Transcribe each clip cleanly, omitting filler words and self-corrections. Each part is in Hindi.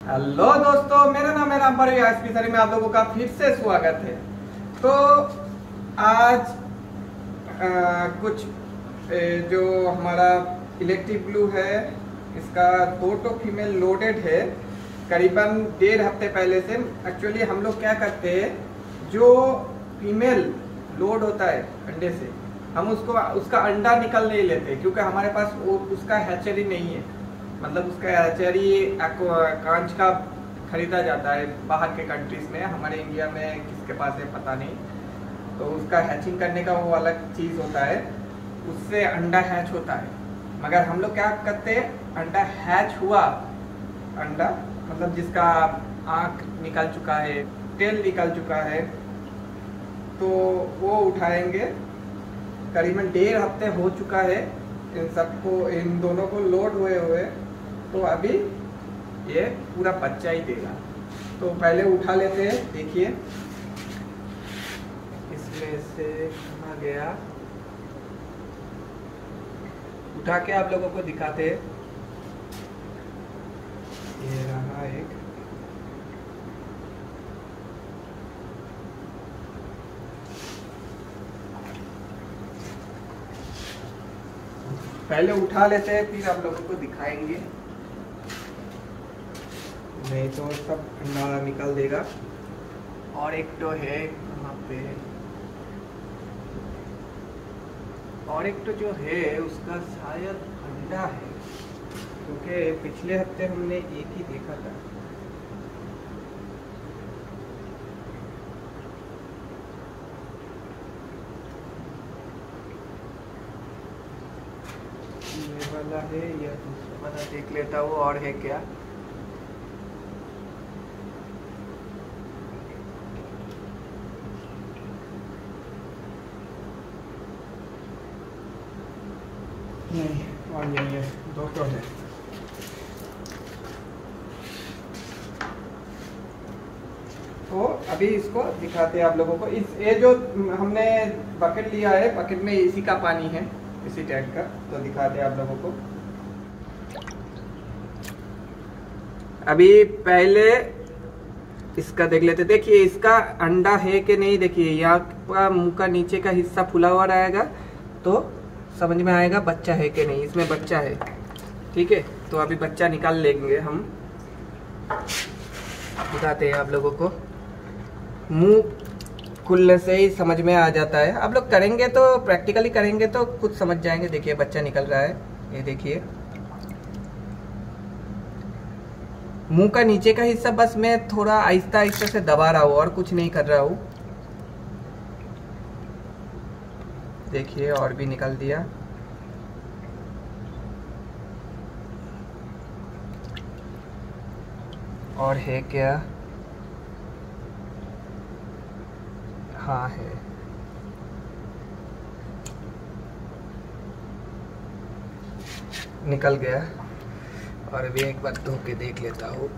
हेलो दोस्तों, मेरा नाम है राम परवी। आज की सरी में आप लोगों का फिर से स्वागत है। तो आज कुछ जो हमारा इलेक्ट्रिक ब्लू है, इसका 2 फीमेल लोडेड है। करीबन 1.5 हफ्ते पहले से एक्चुअली हम लोग क्या करते हैं, जो फीमेल लोड होता है अंडे से, हम उसका अंडा निकल नहीं लेते, क्योंकि हमारे पास उसका हैचरी नहीं है। मतलब उसका हैचरी कांच का खरीदा जाता है बाहर के कंट्रीज में, हमारे इंडिया में किसके पास है पता नहीं। तो उसका हैचिंग करने का वो अलग चीज़ होता है, उससे अंडा हैच होता है। मगर हम लोग क्या करते हैं, अंडा हैच हुआ, अंडा मतलब जिसका आँख निकल चुका है, टेल निकल चुका है, तो वो उठाएंगे। करीबन 1.5 हफ्ते हो चुका है इन सबको, इन दोनों को लोड हुए। तो अभी ये पूरा बच्चा ही देगा। तो पहले उठा लेते हैं। देखिए इसमें से कहाँ गया, उठा के आप लोगों को दिखाते हैं। ये रहा एक, पहले उठा लेते हैं फिर आप लोगों को दिखाएंगे, नहीं तो सब अंडा निकल देगा। और एक तो है वहाँ पे, और एक तो जो है उसका शायद अंडा है, क्योंकि पिछले हफ्ते हमने एक ही देखा था। ये वाला है या दूसरा वाला, देख लेता हूँ और है क्या। नहीं, और नहीं है, 2 तो है। तो अभी इसको दिखाते हैं आप लोगों को। ये जो हमने बकेट लिया है, बकेट में इसी का पानी है, इसी टैंक का। तो दिखाते हैं आप लोगों को। अभी पहले इसका देख लेते। देखिए इसका अंडा है कि नहीं। देखिए यहाँ का मुंह का नीचे का हिस्सा फुला हुआ रहेगा, तो समझ में आएगा बच्चा है कि नहीं। इसमें बच्चा है, ठीक है। तो अभी बच्चा निकाल लेंगे हम, दिखाते हैं आप लोगों को। मुंह खुलने से ही समझ में आ जाता है। आप लोग करेंगे तो, प्रैक्टिकली करेंगे तो खुद समझ जाएंगे। देखिए बच्चा निकल रहा है, ये देखिए। मुंह का नीचे का हिस्सा बस मैं थोड़ा आहिस्ता आहिस्ता से दबा रहा हूँ, और कुछ नहीं कर रहा हूँ। देखिए और भी निकल दिया। और है क्या, हाँ है। निकल गया। और अभी एक बार धो के देख लेता हूँ।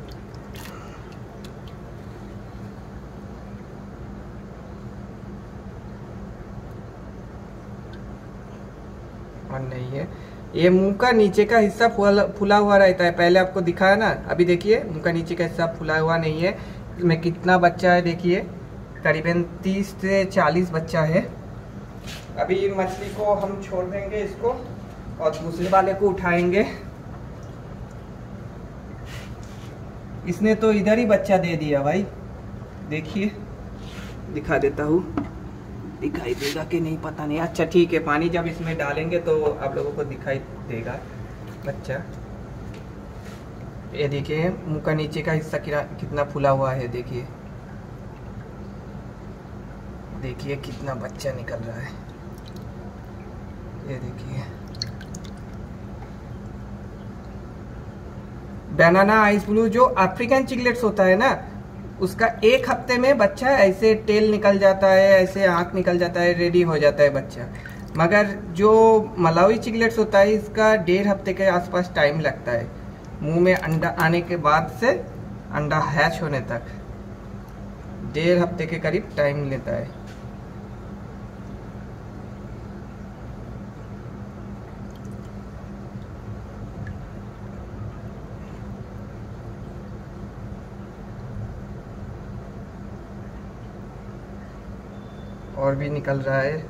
और नहीं है। ये मुंह का नीचे का हिस्सा फुला हुआ रहता है, पहले आपको दिखाया ना। अभी देखिए मुंह का नीचे का हिस्सा फुला हुआ नहीं है। इसमें कितना बच्चा है देखिए, करीबन 30 से 40 बच्चा है। अभी मछली को हम छोड़ देंगे इसको, और दूसरे वाले को उठाएंगे। इसने तो इधर ही बच्चा दे दिया भाई। देखिए दिखा देता हूँ, दिखाई देगा कि नहीं पता नहीं। अच्छा ठीक है, पानी जब इसमें डालेंगे तो आप लोगों को दिखाई देगा बच्चा। ये देखिए मुंह का नीचे का हिस्सा कितना फुला हुआ है। देखिए देखिए कितना बच्चा निकल रहा है, ये देखिए। बनाना आइस ब्लू जो अफ्रीकन चिकलेट्स होता है ना, उसका 1 हफ्ते में बच्चा ऐसे टेल निकल जाता है, ऐसे आँख निकल जाता है, रेडी हो जाता है बच्चा। मगर जो मलावी चिकलेट्स होता है, इसका 1.5 हफ्ते के आसपास टाइम लगता है। मुंह में अंडा आने के बाद से अंडा हैच होने तक 1.5 हफ्ते के करीब टाइम लेता है। और भी निकल रहा है।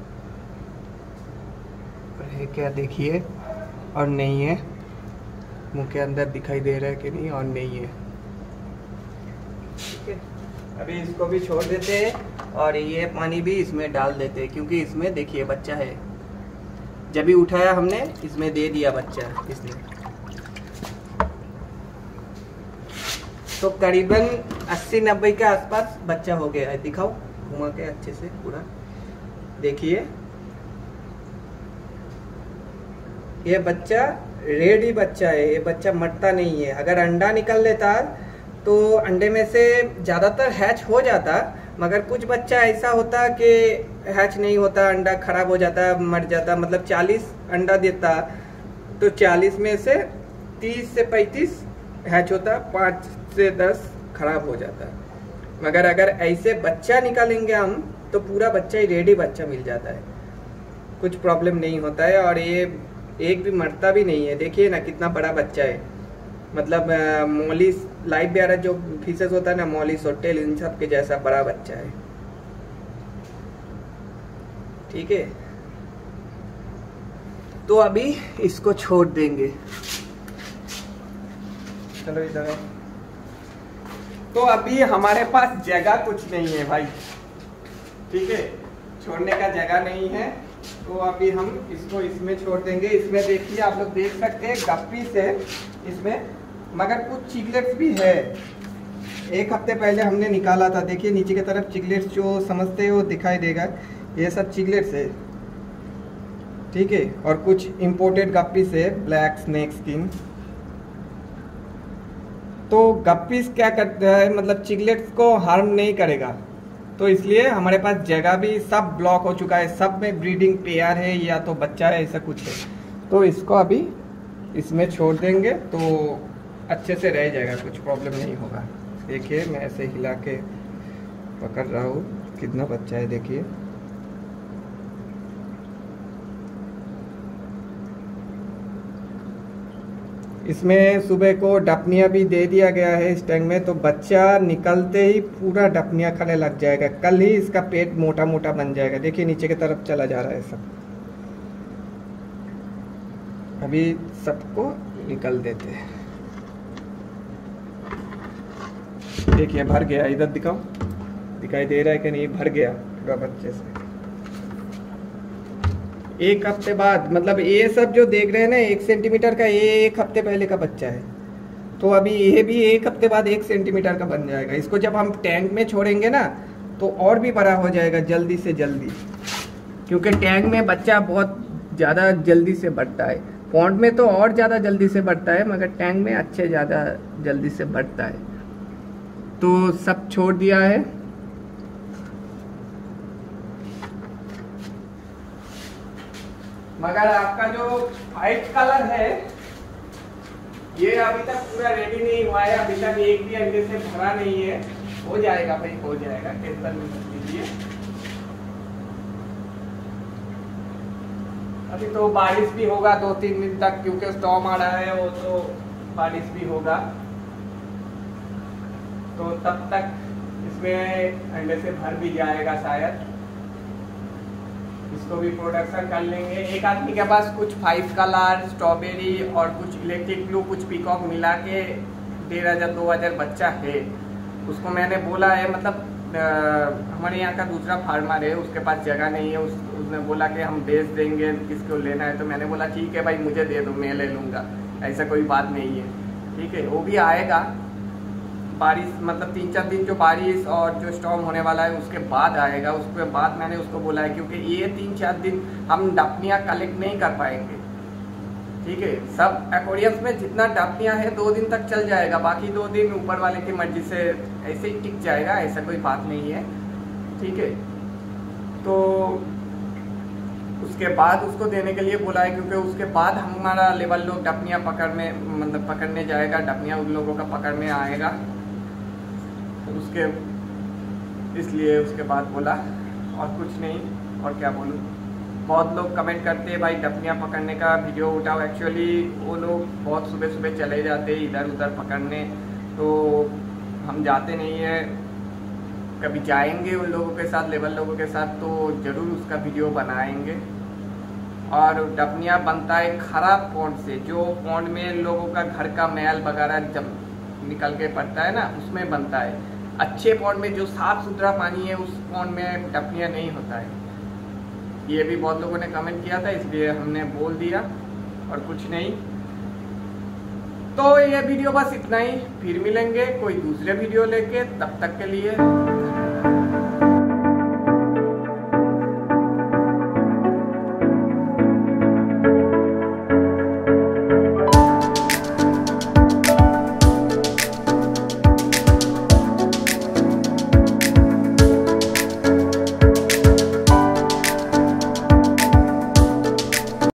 ये क्या देखिए, और नहीं है, मुंह के अंदर दिखाई दे रहा है कि नहीं, और नहीं है। ठीक है, अभी इसको भी छोड़ देते हैं और ये पानी भी इसमें डाल देते हैं, क्योंकि इसमें देखिए बच्चा है। जब भी उठाया हमने इसमें दे दिया बच्चा इसने। तो करीबन 80-90 के आसपास बच्चा हो गया है। दिखाओ घुमा के अच्छे से पूरा, देखिए ये बच्चा रेडी बच्चा है, ये बच्चा मरता नहीं है। अगर अंडा निकल लेता तो अंडे में से ज़्यादातर हैच हो जाता, मगर कुछ बच्चा ऐसा होता कि हैच नहीं होता, अंडा खराब हो जाता, मर जाता। मतलब 40 अंडा देता तो 40 में से 30 से 35 हैच होता, 5 से 10 खराब हो जाता। मगर अगर ऐसे बच्चा निकालेंगे हम तो पूरा बच्चा ही रेडी बच्चा मिल जाता है, कुछ प्रॉब्लम नहीं होता है। और ये एक भी मरता भी नहीं है। देखिए ना कितना बड़ा बच्चा है। मतलब मॉलिस लाइव बेयर जो फिशेस होता है ना, मॉलिस और टेल, इन सब के जैसा बड़ा बच्चा है। ठीक है, तो अभी इसको छोड़ देंगे। चलो इधर। तो अभी हमारे पास जगह कुछ नहीं है भाई, ठीक है, छोड़ने का जगह नहीं है। तो अभी हम इसको इसमें छोड़ देंगे। इसमें देखिए आप लोग देख सकते हैं गप्पीस है इसमें, मगर कुछ चिकलेट्स भी है। एक हफ्ते पहले हमने निकाला था। देखिए नीचे की तरफ चिकलेट्स जो समझते हैं वो दिखाई देगा, ये सब चिकलेट्स है। ठीक है, और कुछ इंपोर्टेड गप्पीस है, ब्लैक स्नेक स्किन। तो गप्पीस क्या करता है, मतलब चिकलेट्स को हार्म नहीं करेगा। तो इसलिए हमारे पास जगह भी सब ब्लॉक हो चुका है, सब में ब्रीडिंग पेयर है या तो बच्चा है, ऐसा कुछ है। तो इसको अभी इसमें छोड़ देंगे तो अच्छे से रह जाएगा, कुछ प्रॉब्लम नहीं होगा। देखिए मैं ऐसे हिला के पकड़ रहा हूँ, कितना बच्चा है देखिए। इसमें सुबह को डपनिया भी दे दिया गया है इस टैंक में, तो बच्चा निकलते ही पूरा डपनिया खाने लग जाएगा। कल ही इसका पेट मोटा मोटा बन जाएगा। देखिए नीचे की तरफ चला जा रहा है सब। अभी सबको निकल देते हैं। देखिए भर गया, इधर दिखाओ, दिखाई दे रहा है कि नहीं, भर गया पूरा बच्चे से। एक हफ्ते बाद, मतलब ये सब जो देख रहे हैं ना 1 सेंटीमीटर का, ये 1 हफ्ते पहले का बच्चा है। तो अभी ये भी 1 हफ्ते बाद 1 सेंटीमीटर का बन जाएगा। इसको जब हम टैंक में छोड़ेंगे ना तो और भी बड़ा हो जाएगा जल्दी से जल्दी, क्योंकि टैंक में बच्चा बहुत ज़्यादा जल्दी से बढ़ता है। पॉन्ड में तो और ज़्यादा जल्दी से बढ़ता है, मगर टैंक में अच्छे ज़्यादा जल्दी से बढ़ता है। तो सब छोड़ दिया है। मगर आपका जो व्हाइट कलर है ये अभी तक पूरा रेडी नहीं हुआ है, अभी तक एक भी अंडे से भरा नहीं है। हो जाएगा भाई, हो जाएगा, टेंशन मत लीजिए। अभी तो बारिश भी होगा 2-3 दिन तक, क्योंकि स्टॉर्म आ रहा है, वो तो बारिश भी होगा। तो तब तक इसमें अंडे से भर भी जाएगा शायद। इसको भी प्रोडक्शन कर लेंगे। एक आदमी के पास कुछ 5 कलर, स्ट्रॉबेरी और कुछ इलेक्ट्रिक ब्लू, कुछ पीकॉक मिला के 1,500-2,000 बच्चा है। उसको मैंने बोला है, मतलब हमारे यहाँ का दूसरा फार्मर है, उसके पास जगह नहीं है। उसने बोला कि हम बेच देंगे, किसको लेना है। तो मैंने बोला ठीक है भाई, मुझे दे दो, मैं ले लूँगा, ऐसा कोई बात नहीं है। ठीक है, वो भी आएगा। बारिश मतलब 3-4 दिन जो बारिश और जो स्टॉर्म होने वाला है उसके बाद आएगा। उसके बाद मैंने उसको बोला है, क्योंकि ये 3-4 दिन हम डपनिया कलेक्ट नहीं कर पाएंगे। ठीक है, सब एक्वेरियम्स में जितना डपनिया है 2 दिन तक चल जाएगा, बाकी 2 दिन ऊपर वाले की मर्जी से ऐसे ही टिक जाएगा, ऐसा कोई बात नहीं है। ठीक है, तो उसके बाद उसको देने के लिए बोला है, क्योंकि उसके बाद हमारा लेवल लोग डपनिया पकड़ने, मतलब पकड़ने जाएगा, डपनिया उन लोगों का पकड़ में आएगा। उसके इसलिए उसके बाद बोला, और कुछ नहीं, और क्या बोलूँ। बहुत लोग कमेंट करते हैं भाई डपनिया पकड़ने का वीडियो उठाओ। एक्चुअली वो लोग बहुत सुबह सुबह चले जाते हैं इधर उधर पकड़ने, तो हम जाते नहीं है। कभी जाएंगे उन लोगों के साथ, लेबर लोगों के साथ, तो ज़रूर उसका वीडियो बनाएंगे। और डपनिया बनता है खराब पॉन्ड से, जो पॉन्ड में लोगों का घर का मैल वगैरह जब निकल के पड़ता है ना, उसमें बनता है। अच्छे पॉन्ड में जो साफ सुथरा पानी है, उस पॉन्ड में डपनिया नहीं होता है। ये भी बहुत लोगों ने कमेंट किया था, इसलिए हमने बोल दिया और कुछ नहीं। तो ये वीडियो बस इतना ही, फिर मिलेंगे कोई दूसरे वीडियो लेके, तब तक के लिए